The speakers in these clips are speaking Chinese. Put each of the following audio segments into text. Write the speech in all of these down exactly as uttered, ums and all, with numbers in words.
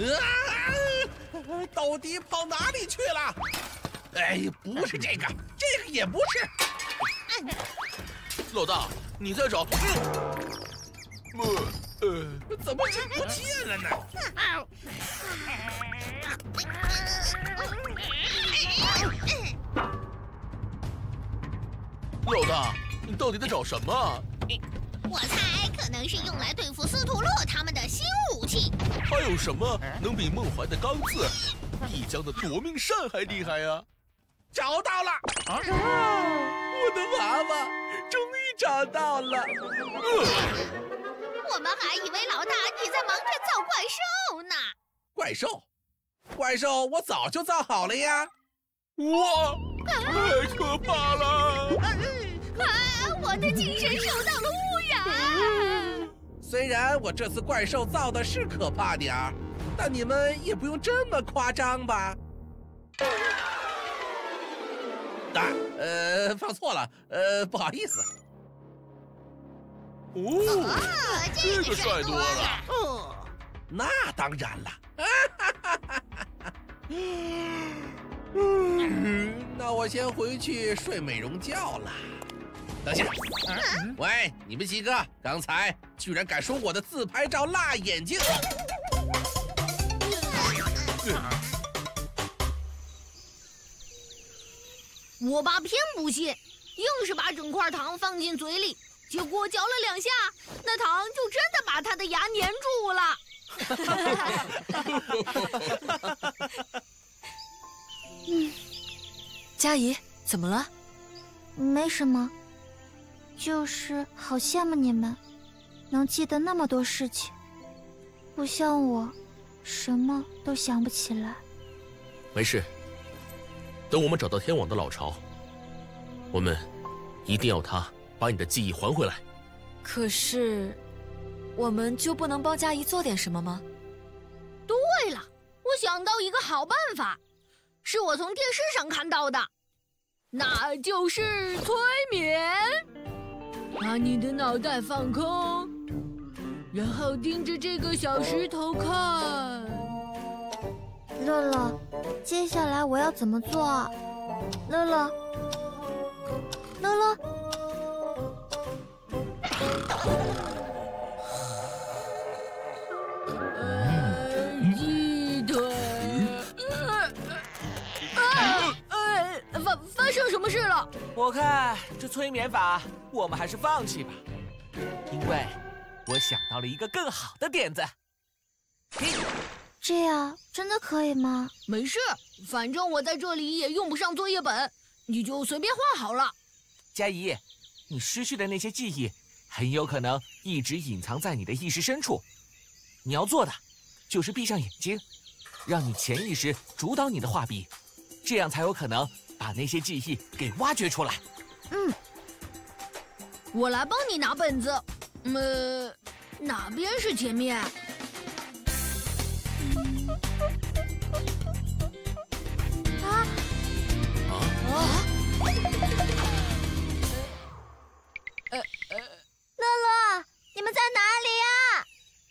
啊！到底跑哪里去了？哎，不是这个，这个也不是。 老大，你在找？呃呃，怎么就不见了呢？ 老大，你到底在找什么？ 我猜可能是用来对付司徒洛他们的新武器。 还有什么能比孟怀的钢刺、一江的夺命扇还厉害呀？ 找到了！啊，我的娃娃终于找到了。呃、 我们还以为老大你在忙着造怪兽呢。 怪兽？怪兽我早就造好了呀。 哇，太可怕了！ 啊，我的精神受到了污染。 虽然我这次怪兽造的是可怕点儿，但你们也不用这么夸张吧？啊，呃，放错了，呃，不好意思。 哦， 哦这个帅多了。 哦，那当然了。嗯，那我先回去睡美容觉了。等下，啊、喂，你们几个，刚才居然敢说我的自拍照辣眼睛！ 我爸偏不信，硬是把整块糖放进嘴里，结果嚼了两下，那糖就真的把他的牙粘住了。 嗯，佳怡，怎么了？ 没什么，就是好羡慕你们，能记得那么多事情，不像我，什么都想不起来。 没事，等我们找到天网的老巢，我们一定要他把你的记忆还回来。 可是，我们就不能帮佳怡做点什么吗？ 对了，我想到一个好办法，是我从电视上看到的，那就是催眠。把你的脑袋放空，然后盯着这个小石头看。 乐乐，接下来我要怎么做啊？乐乐，乐乐， 呃，鸡腿，啊，呃，发发生什么事了？ 我看这催眠法，我们还是放弃吧，因为我想到了一个更好的点子。 这样真的可以吗？ 没事，反正我在这里也用不上作业本，你就随便画好了。 佳怡，你失去的那些记忆，很有可能一直隐藏在你的意识深处。你要做的，就是闭上眼睛，让你潜意识主导你的画笔，这样才有可能把那些记忆给挖掘出来。 嗯，我来帮你拿本子。呃，哪边是前面？ 啊啊啊！ 呃呃，乐乐，你们在哪里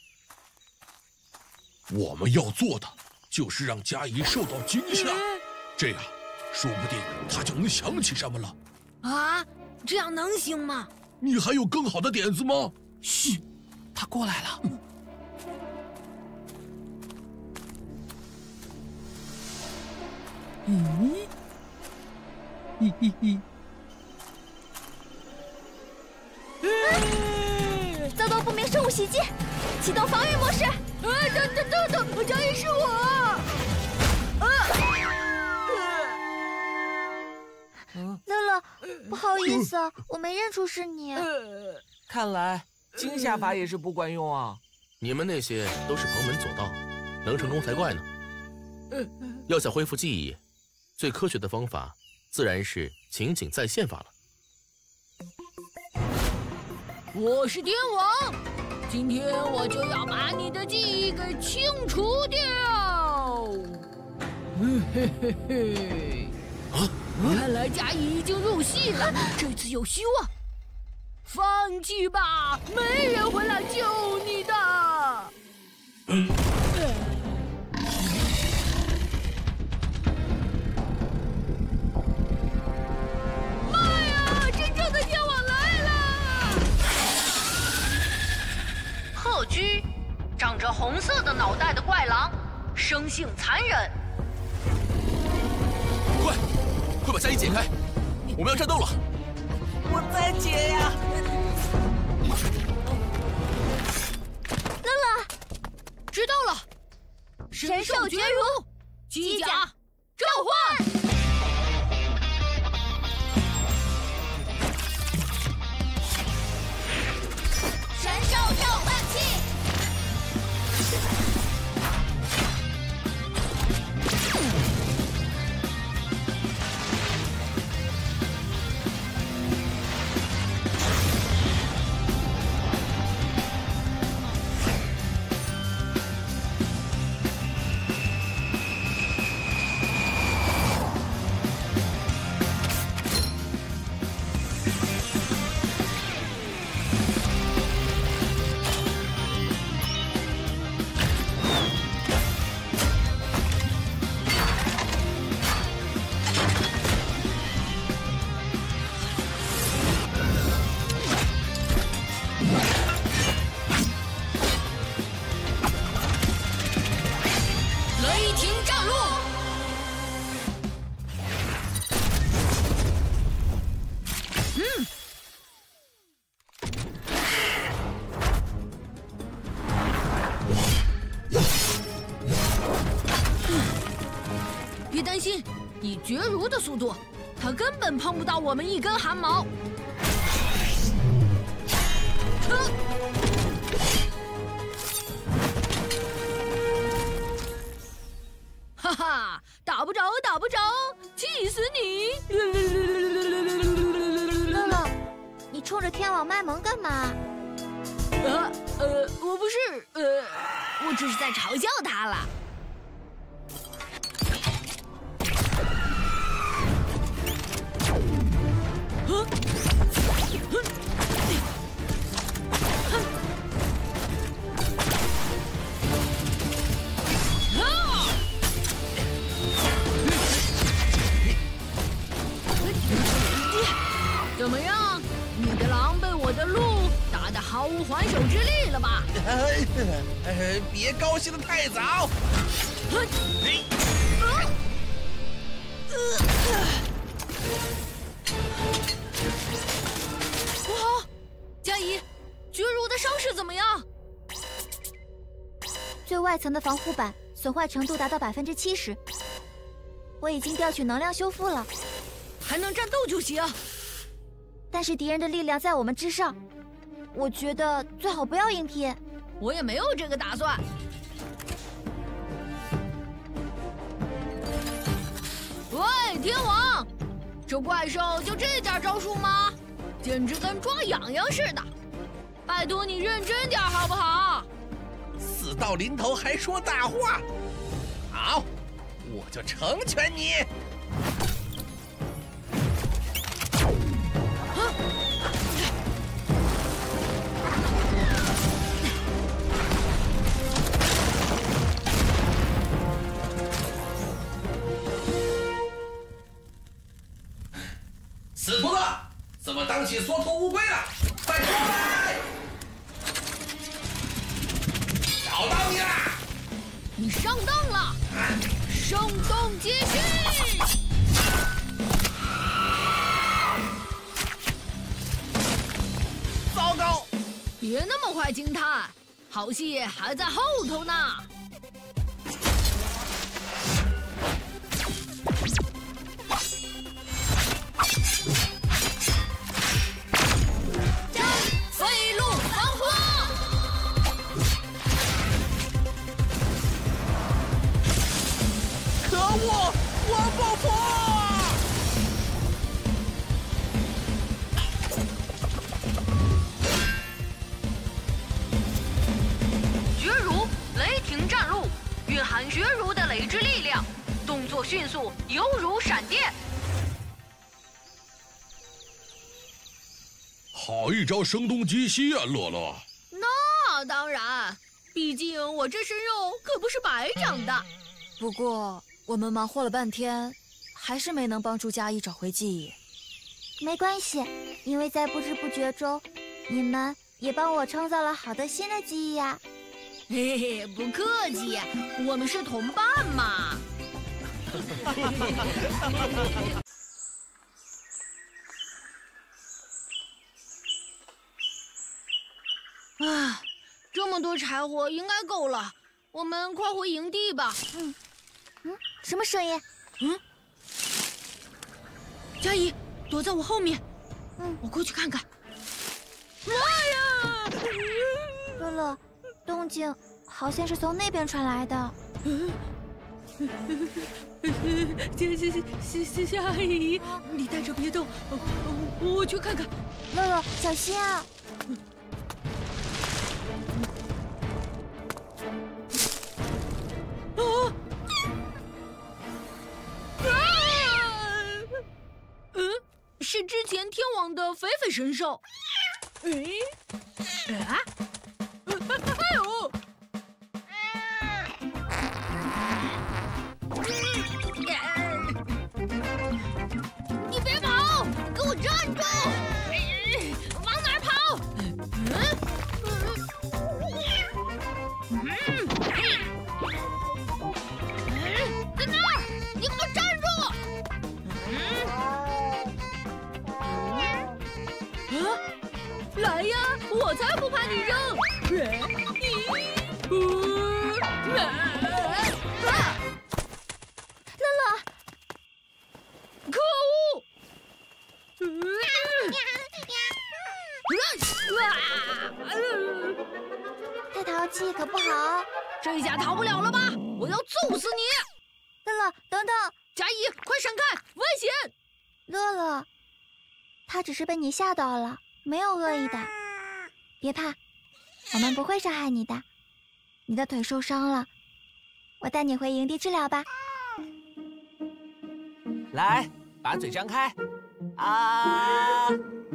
呀？我们要做的就是让佳怡受到惊吓，这样说不定她就能想起什么了。 啊，这样能行吗？ 你还有更好的点子吗？ 嘘，他过来了。 嗯，嘿嘿嘿。 遭到不明生物袭击，启动防御模式。 啊，等等等等，佳怡是我。啊！ 乐乐，不好意思，我没认出是你。 看来惊吓法也是不管用啊。 你们那些都是旁门左道，能成功才怪呢。要想恢复记忆，最科学的方法自然是情景再现法了。 我是天王，今天我就要把你的记忆给清除掉。嘿嘿嘿！ 啊！ 看来佳怡已经入戏了，这次有希望。放弃吧，没人会来救你的。 长着红色的脑袋的怪狼，生性残忍。 快，快把佳怡解开，我们要战斗了！ 我在解呀。 乐乐，知道了。神兽绝如，机甲召唤。 神兽召唤器。 雷霆战路。嗯。别担心，以绝如的速度，他根本碰不到我们一根汗毛。呵。哈哈，打不着，打不着，气死你！ 乐乐，你冲着天网卖萌干嘛？ 呃呃，我不是，呃，我只是在嘲笑他了。哼，哼，哼。怎么样？你的狼被我的鹿打得毫无还手之力了吧？ 呃，呃，别高兴得太早。 不好，佳怡，绝如的伤势怎么样？ 最外层的防护板损坏程度达到百分之七十，我已经调取能量修复了。 还能战斗就行。 但是敌人的力量在我们之上，我觉得最好不要硬拼。 我也没有这个打算。喂，天王，这怪兽就这点招数吗？简直跟抓痒痒似的！拜托你认真点好不好？ 死到临头还说大话，好，我就成全你。死徒子，怎么当起缩头乌龟了？快出来！找到你啦！ 你上当了！声东击西！ 糟糕！ 别那么快惊叹，好戏还在后头呢。飞鹿防火！ 可恶！我爆破！ 绝如雷霆战路，蕴含绝如的雷之力量，动作迅速，犹如闪电。 好一招声东击西啊，乐乐！ 那当然，毕竟我这身肉可不是白长的。 不过我们忙活了半天，还是没能帮助佳怡找回记忆。 没关系，因为在不知不觉中，你们也帮我创造了好多新的记忆呀。 嘿嘿，不客气，我们是同伴嘛。啊，这么多柴火应该够了，我们快回营地吧。 嗯，嗯，什么声音？ 嗯，佳怡，躲在我后面。 嗯， 我过去看看。妈呀！ 乐乐，动静好像是从那边传来的。 这这这这这阿姨，你待着别动，我去看看。 乐乐，小心啊！ 啊！啊！嗯，是之前天网的肥肥神兽。哎，啊！哎呦！你别跑，给我站住！往哪儿跑？嗯嗯，在那儿，你给我站住！嗯，啊，来呀，我才不怕你扔！ 乐乐， 可恶！ 太淘气可不好。 这下逃不了了吧？我要揍死你！ 乐乐，等等， 佳怡，快闪开，危险！ 乐乐，他只是被你吓到了，没有恶意的。别怕，我们不会伤害你的。你的腿受伤了，我带你回营地治疗吧。 来，把嘴张开。啊！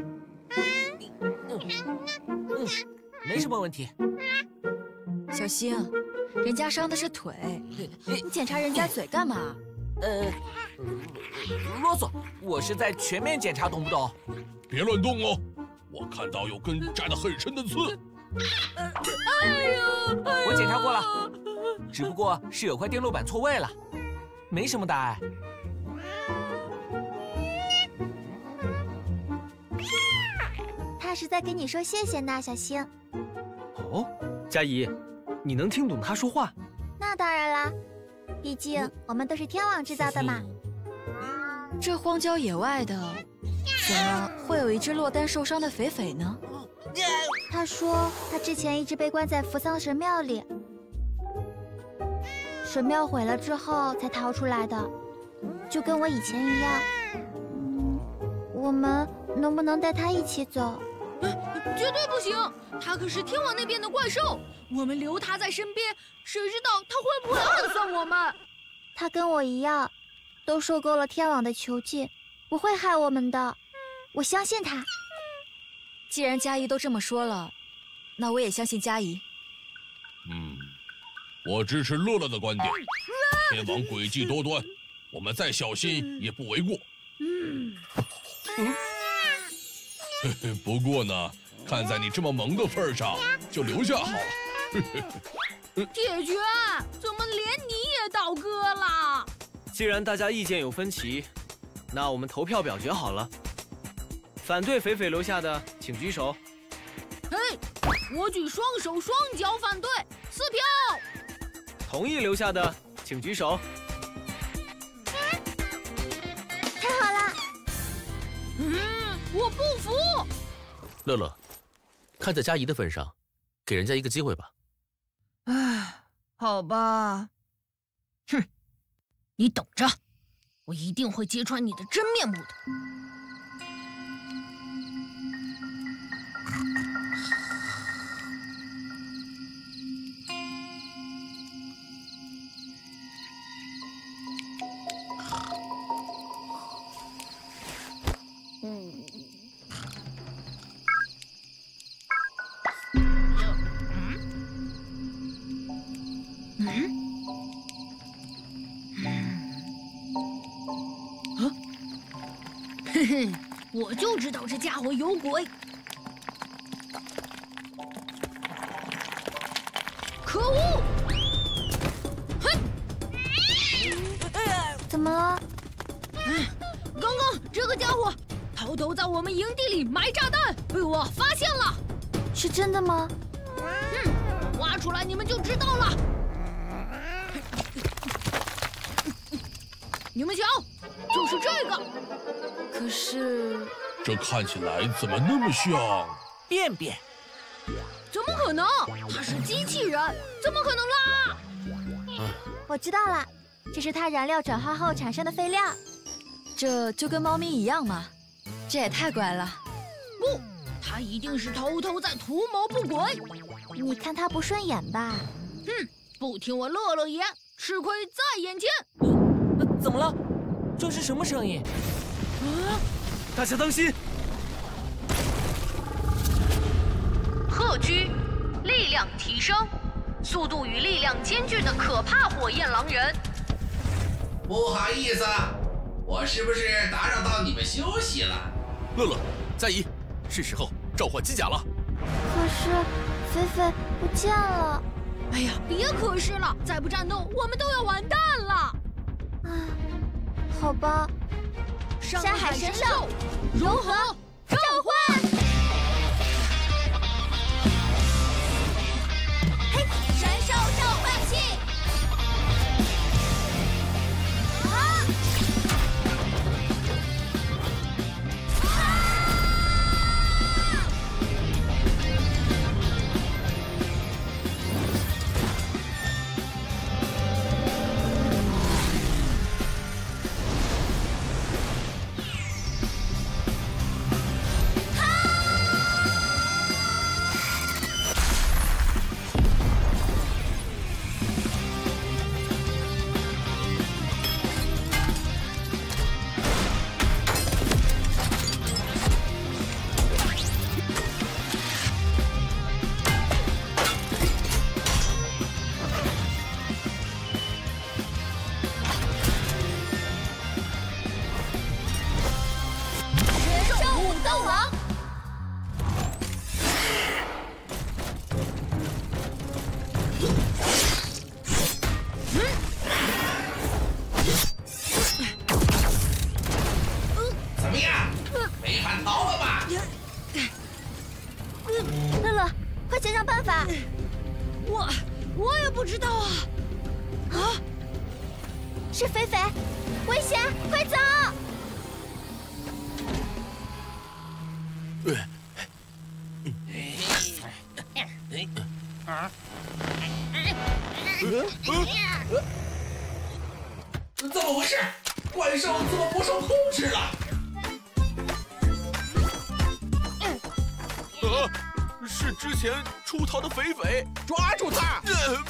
嗯，嗯，没什么问题。 小星，人家伤的是腿，你检查人家嘴干嘛？ 呃，啰嗦，我是在全面检查，懂不懂？ 别乱动哦，我看到有根扎得很深的刺。 哎呦！ 我检查过了，只不过是有块电路板错位了，没什么大碍。 他是在跟你说谢谢呢，小星。 哦，佳怡，你能听懂他说话？ 那当然啦，毕竟我们都是天网制造的嘛。 这荒郊野外的，怎么会有一只落单受伤的肥肥呢？ 他说他之前一直被关在扶桑神庙里，神庙毁了之后才逃出来的，就跟我以前一样。嗯，我们能不能带他一起走？ 绝对不行，他可是天网那边的怪兽，我们留他在身边，谁知道他会不会暗算我们？ 他跟我一样，都受够了天网的囚禁，不会害我们的，我相信他。 既然佳怡都这么说了，那我也相信佳怡。 嗯，我支持乐乐的观点。天网诡计多端，我们再小心也不为过。 嗯， 嗯，嘿嘿，不过呢，看在你这么萌的份上，就留下好了。 铁拳，怎么连你也倒戈了？ 既然大家意见有分歧，那我们投票表决好了。反对肥肥留下的，请举手。 嘿，我举双手双脚反对，四票。 同意留下的，请举手。 太好了！ 嗯，我不服。 乐乐，看在佳怡的份上，给人家一个机会吧。 唉，好吧。哼，你等着，我一定会揭穿你的真面目的。嘿嘿，我就知道这家伙有鬼。 可恶！哼！ 怎么了？ 刚刚这个家伙偷偷在我们营地里埋炸弹，被我发现了。 是真的吗？ 嗯，挖出来你们就知道了。你们瞧，就是这个。 可是， 这看起来怎么那么像？ 便便。 怎么可能？它是机器人，怎么可能啦？ 我知道了，这是它燃料转化后产生的废料。 这就跟猫咪一样嘛，这也太乖了。 不，它一定是偷偷在图谋不轨。 你看它不顺眼吧？ 哼，不听我乐乐言，吃亏在眼前。 呃，怎么了？这是什么声音？ 啊！大家当心！ 鹤居，力量提升，速度与力量兼具的可怕火焰狼人。 不好意思，我是不是打扰到你们休息了？ 乐乐，佳怡，是时候召唤机甲了。 可是，菲菲不见了。 哎呀，别可是了，再不战斗，我们都要完蛋了。 啊，好吧。 山海神兽融合召唤。 嘿，神兽召唤器。啊！想想办法。 我我也不知道啊。啊， 是肥肥，危险，快走！ 啊！怎么回事？怪兽怎么不受控制了？ 啊！是之前出逃的肥肥， 抓住他！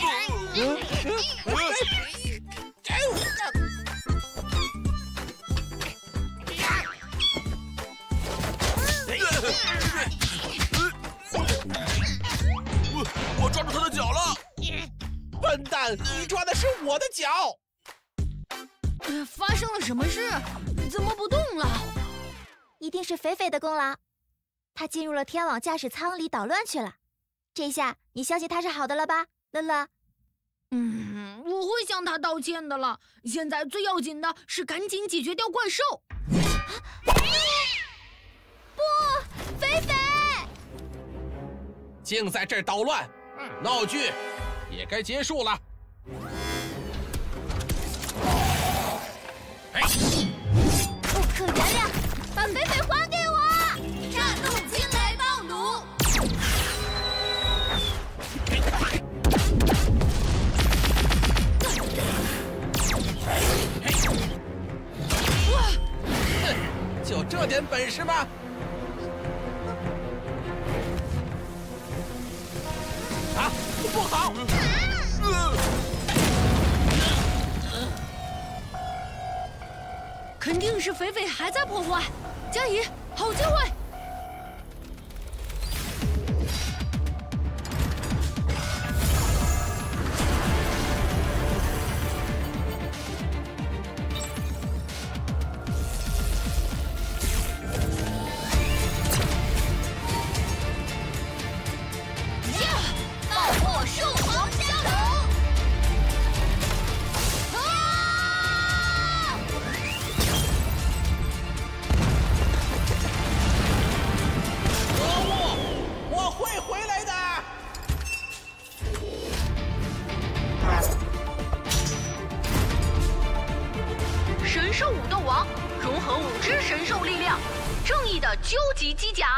我我抓住他的脚了！ 笨蛋，你抓的是我的脚！ 呃，发生了什么事？怎么不动了？ 一定是肥肥的功劳。他进入了天网驾驶舱里捣乱去了。这下你相信他是好的了吧，乐乐？ 嗯，我会向他道歉的了。现在最要紧的是赶紧解决掉怪兽。 不，肥肥！ 净在这儿捣乱，闹剧也该结束了。 哎，不可原谅！把肥肥还给我！战斗惊雷暴弩！ 哇！就这点本事吗？啊！不好！ 肯定是肥肥还在破坏。佳怡，好机会！ 呀！爆破树狂飙！ 正义的究极机甲。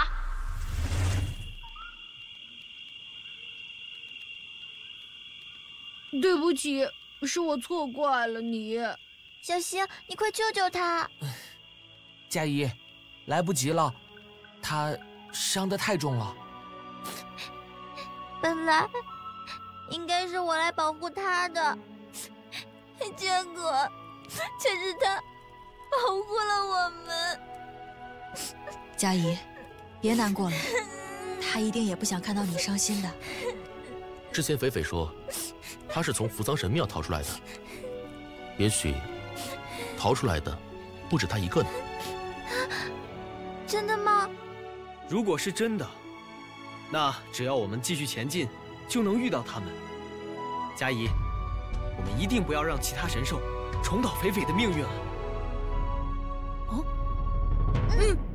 对不起，是我错怪了你。 小星，你快救救他！ 佳怡，来不及了，他伤得太重了。 本来应该是我来保护他的，结果却是他保护了我们。 佳怡，别难过了，他一定也不想看到你伤心的。 之前肥肥说，他是从扶桑神庙逃出来的，也许逃出来的不止他一个呢。 真的吗？ 如果是真的，那只要我们继续前进，就能遇到他们。佳怡，我们一定不要让其他神兽重蹈肥肥的命运了。 哦， 嗯。